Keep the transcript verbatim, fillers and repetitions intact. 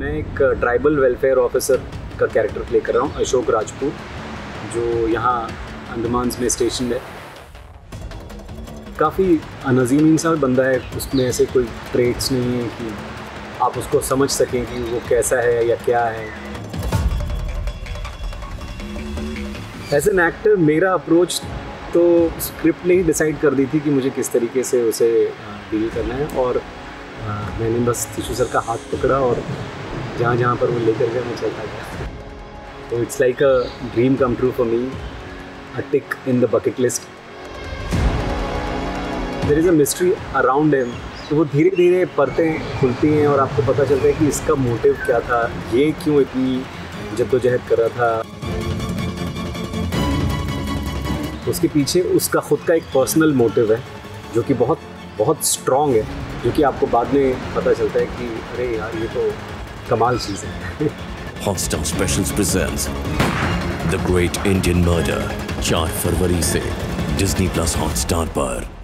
मैं एक tribal welfare officer का कैरेक्टर प्ले कर रहा हूँ, अशोक राजपूत, जो यहाँ अंडमान में स्टेशन है। काफ़ी अनज़ीम सा बंदा है, उसमें ऐसे कोई ट्रेट्स नहीं है कि आप उसको समझ सकें कि वो कैसा है या क्या है। एज एन एक्टर मेरा अप्रोच तो स्क्रिप्ट ने ही डिसाइड कर दी थी कि मुझे किस तरीके से उसे डील करना है, और आ, मैंने बस तिशु सर का हाथ पकड़ा और जहाँ जहाँ पर वो लेकर गया मैं चलता गया। तो it's like a dream come true for me, a tick in the bucket list. There is a mystery around him, तो वो धीरे धीरे परतें खुलती हैं और आपको पता चलता है कि इसका मोटिव क्या था, ये क्यों इतनी जद्दोजहद कर रहा था। उसके पीछे उसका खुद का एक पर्सनल मोटिव है जो कि बहुत बहुत स्ट्रॉन्ग है, जो कि आपको बाद में पता चलता है कि अरे यार ये तो कमाल चीज़ है। Hotstar specials presents the great Indian murder चार फरवरी से डिज्नी प्लस हॉटस्टार पर।